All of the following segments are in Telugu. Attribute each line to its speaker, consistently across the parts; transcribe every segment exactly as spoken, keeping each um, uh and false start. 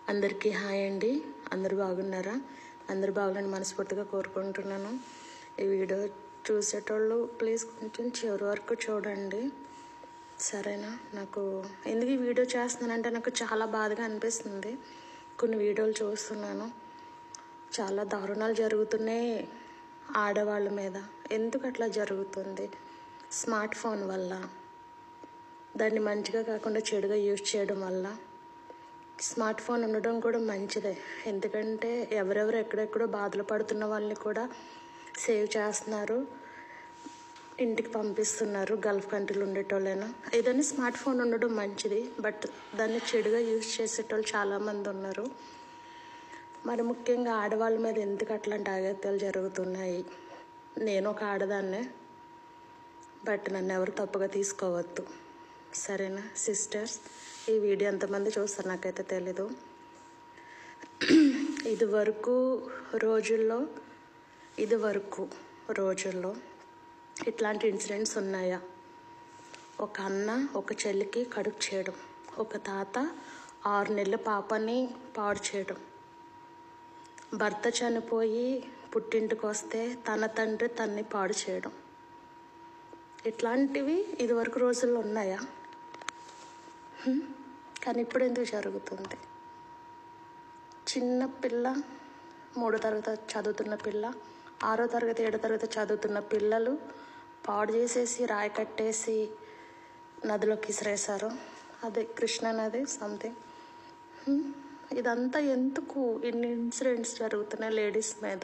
Speaker 1: అందరికీ హాయ్ అండి. అందరూ బాగున్నారా? అందరూ బాగున్నారని మనస్ఫూర్తిగా కోరుకుంటున్నాను. ఈ వీడియో చూసేటోళ్ళు ప్లీజ్ కొంచెం చివరి వరకు చూడండి, సరేనా? నాకు ఎందుకు ఈ వీడియో చేస్తున్నానంటే నాకు చాలా బాధగా అనిపిస్తుంది. కొన్ని వీడియోలు చూస్తున్నాను, చాలా దారుణాలు జరుగుతున్నాయి ఆడవాళ్ళ మీద. ఎందుకు అట్లా జరుగుతుంది? స్మార్ట్ ఫోన్ వల్ల, దాన్ని మంచిగా కాకుండా చెడుగా యూజ్ చేయడం వల్ల. స్మార్ట్ ఫోన్ ఉండడం కూడా మంచిదే, ఎందుకంటే ఎవరెవరు ఎక్కడెక్కడో బాధలు పడుతున్న వాళ్ళని కూడా సేవ్ చేస్తున్నారు, ఇంటికి పంపిస్తున్నారు. గల్ఫ్ కంట్రీలు ఉండేటోళ్ళైనా ఏదైనా స్మార్ట్ ఫోన్ ఉండడం మంచిది, బట్ దాన్ని చెడుగా యూజ్ చేసేటోళ్ళు చాలామంది ఉన్నారు. మరి ముఖ్యంగా ఆడవాళ్ళ మీద ఎందుకు అట్లాంటి అగత్యాలు జరుగుతున్నాయి? నేను ఒక ఆడదాన్నే, బట్ నన్ను ఎవరు తప్పుగా తీసుకోవద్దు, సరేనా సిస్టర్స్? ఈ వీడియో ఎంతమంది చూస్తారు నాకైతే తెలీదు. ఇది వరకు రోజుల్లో ఇది వరకు రోజుల్లో ఇట్లాంటి ఇన్సిడెంట్స్ ఉన్నాయా? ఒక అన్న ఒక చెల్లికి కడుపు చేయడం, ఒక తాత ఆరు నెలల పాపని పాడు చేయడం, భర్త చనిపోయి పుట్టింటికి వస్తే తన తండ్రి తన్ని పాడు చేయడం, ఇట్లాంటివి ఇదివరకు రోజుల్లో ఉన్నాయా? కానీ ఇప్పుడు ఎందుకు జరుగుతుంది? చిన్న పిల్ల, మూడో తరగతి చదువుతున్న పిల్ల, ఆరో తరగతి ఏడో తరగతి చదువుతున్న పిల్లలు పాడు చేసేసి రాయి కట్టేసి నదిలోకి ఇసిరేశారు. అదే కృష్ణా నది సంథింగ్. ఇదంతా ఎందుకు ఇన్ని ఇన్సిడెంట్స్ జరుగుతున్నాయి లేడీస్ మీద?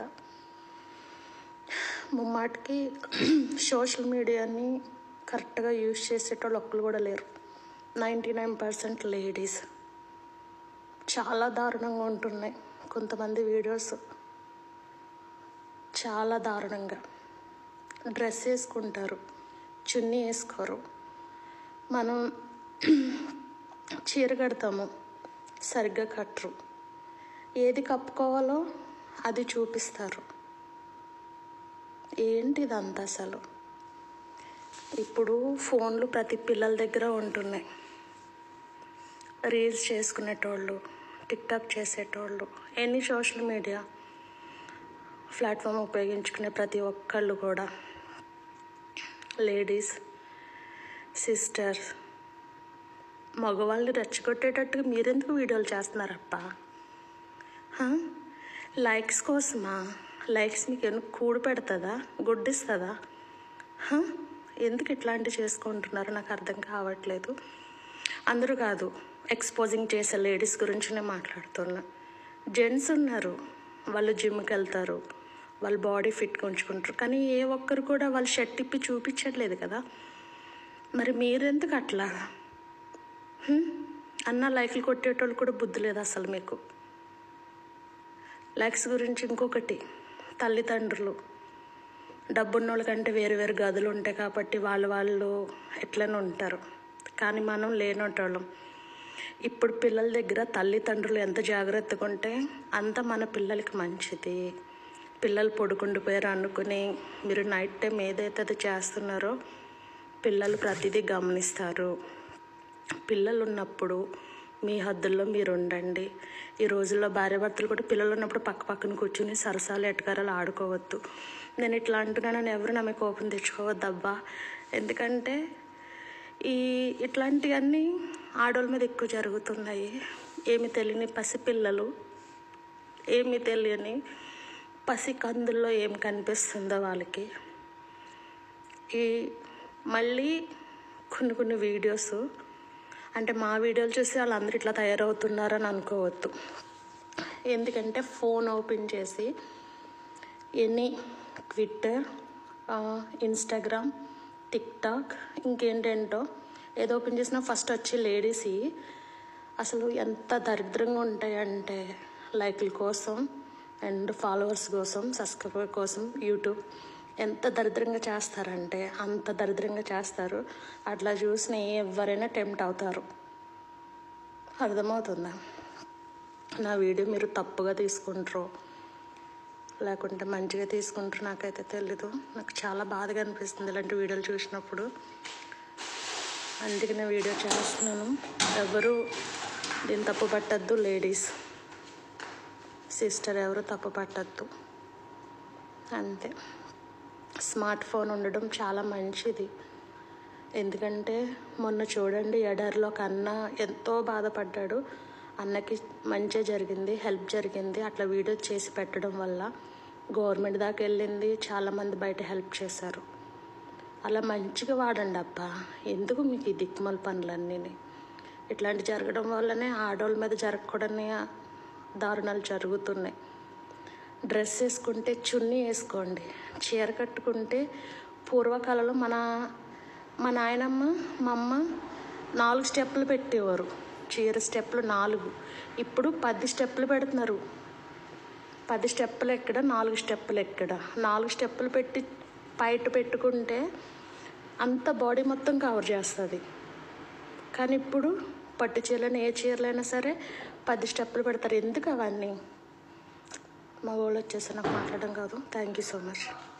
Speaker 1: ముమ్మాటికి సోషల్ మీడియాని కరెక్ట్గా యూజ్ చేసేటోళ్ళు ఒక్కరు కూడా లేరు. Ninety nine percent ladies. చాలా దారుణంగా ఉంటున్నాయి కొంతమంది వీడియోస్, చాలా దారుణంగా. డ్రెస్ వేసుకుంటారు, చున్నీ వేసుకోరు. మనం చీర కడతాము, సరిగ్గా కట్టరు. ఏది కప్పుకోవాలో అది చూపిస్తారు. ఏంటిదంతా అసలు? ఇప్పుడు ఫోన్లు ప్రతి పిల్లల దగ్గర ఉంటున్నాయి. రీల్స్ చేసుకునేటోళ్ళు, టిక్టాక్ చేసేటోళ్ళు, ఎనీ సోషల్ మీడియా ప్లాట్ఫామ్ ఉపయోగించుకునే ప్రతి ఒక్కళ్ళు కూడా లేడీస్, సిస్టర్స్, మగవాళ్ళని రెచ్చగొట్టేటట్టుగా మీరెందుకు వీడియోలు చేస్తున్నారప్ప? లైక్స్ కోసమా? లైక్స్ మీకు ఎందుకు కూడు పెడుతుందా, గుడ్డిస్తుందా? ఎందుకు ఇట్లాంటివి చేసుకుంటున్నారో నాకు అర్థం కావట్లేదు. అందరూ కాదు, ఎక్స్పోజింగ్ చేసే లేడీస్ గురించి నేను మాట్లాడుతున్నా. జెంట్స్ ఉన్నారు, వాళ్ళు జిమ్కి వెళ్తారు, వాళ్ళ బాడీ ఫిట్గా ఉంచుకుంటారు, కానీ ఏ ఒక్కరు కూడా వాళ్ళు షర్ట్ ఇప్పి చూపించట్లేదు కదా. మరి మీరెందుకు అట్లా? అన్న లైక్లు కొట్టేటోళ్ళు కూడా బుద్ధి లేదు అసలు మీకు. లైక్స్ గురించి ఇంకొకటి, తల్లిదండ్రులు డబ్బున్న వాళ్ళకంటే వేరు వేరు గదులు ఉంటాయి కాబట్టి వాళ్ళు వాళ్ళు ఎట్లనే ఉంటారు, కానీ మనం లేనోటోళ్ళం. ఇప్పుడు పిల్లల దగ్గర తల్లిదండ్రులు ఎంత జాగ్రత్తగా ఉంటే అంత మన పిల్లలకి మంచిది. పిల్లలు పడుకుండిపోయారు అనుకుని మీరు నైట్ టైం ఏదైతే అది చేస్తున్నారో పిల్లలు ప్రతిదీ గమనిస్తారు. పిల్లలు ఉన్నప్పుడు మీ హద్దుల్లో మీరు ఉండండి. ఈ రోజుల్లో భార్యాభర్తలు కూడా పిల్లలు ఉన్నప్పుడు పక్క పక్కన కూర్చుని సరసాలు ఎటకారాలు ఆడుకోవద్దు. నేను ఇట్లా అంటున్నానని ఎవరు నా మీద కోపం తెచ్చుకోవద్దు అబ్బా, ఎందుకంటే ఈ ఇట్లాంటివన్నీ ఆడవాళ్ళ మీద ఎక్కువ జరుగుతున్నాయి. ఏమి తెలియని పసిపిల్లలు, ఏమి తెలియని పసి కందుల్లో ఏం కనిపిస్తుందో వాళ్ళకి. ఈ మళ్ళీ కొన్ని కొన్ని వీడియోస్ అంటే మా వీడియోలు చూసి వాళ్ళందరూ ఇట్లా తయారవుతున్నారని అనుకోవద్దు. ఎందుకంటే ఫోన్ ఓపెన్ చేసి ఎనీ ట్విట్టర్, ఇన్స్టాగ్రామ్, టిక్టాక్, ఇంకేంటేంటో ఏదో ఓపెన్ చేసినా ఫస్ట్ వచ్చి లేడీస్ అసలు ఎంత దరిద్రంగా ఉంటాయంటే లైక్ల కోసం అండ్ ఫాలోవర్స్ కోసం, సబ్స్క్రైబర్ కోసం యూట్యూబ్ ఎంత దరిద్రంగా చేస్తారంటే అంత దరిద్రంగా చేస్తారు. అట్లా చూసిన ఎవరైనా టెంప్ట్ అవుతారు. అర్థమవుతుందా? నా వీడియో మీరు తప్పుగా తీసుకుంటారో లేకుంటే మంచిగా తీసుకుంటారో నాకైతే తెలీదు. నాకు చాలా బాధగా అనిపిస్తుంది ఇలాంటి వీడియోలు చూసినప్పుడు, అందుకే నేను వీడియో చేస్తున్నాను. ఎవరు దీన్ని తప్పు పట్టద్దు లేడీస్. సిస్టర్ ఎవరు తప్పు పట్టద్దు అంతే. స్మార్ట్ ఫోన్ ఉండడం చాలా మంచిది. ఎందుకంటే మొన్న చూడండి, ఎడారిలో ఒక అన్న ఎంతో బాధపడ్డాడు. అన్నకి మంచి జరిగింది, హెల్ప్ జరిగింది. అట్లా వీడియో చేసి పెట్టడం వల్ల గవర్నమెంట్ దాకా వెళ్ళింది, చాలామంది బయట హెల్ప్ చేశారు. అలా మంచిగా వాడండి అబ్బా. ఎందుకు మీకు ఈ దిక్కుమల పనులన్నీ? ఇట్లాంటి జరగడం వల్లనే ఆడవాళ్ళ మీద జరగకూడని దారుణాలు జరుగుతున్నాయి. డ్రెస్ వేసుకుంటే చున్నీ వేసుకోండి, చీర కట్టుకుంటే పూర్వకాలంలో మన మా నాయనమ్మ మా అమ్మ నాలుగు స్టెప్పులు పెట్టేవారు. చీర స్టెప్పులు నాలుగు, ఇప్పుడు పది స్టెప్పులు పెడుతున్నారు. పది స్టెప్పులు ఎక్కడ, నాలుగు స్టెప్పులు ఎక్కడ? నాలుగు స్టెప్పులు పెట్టి పైట పెట్టుకుంటే అంత బాడీ మొత్తం కవర్ చేస్తుంది. కానీ ఇప్పుడు పట్టు చీరలైనా ఏ చీరలైనా సరే పది స్టెప్పులు పెడతారు. ఎందుకు అవన్నీ? మా వాళ్ళు వచ్చేసి నాకు మాట్లాడడం కాదు. Thank you so much.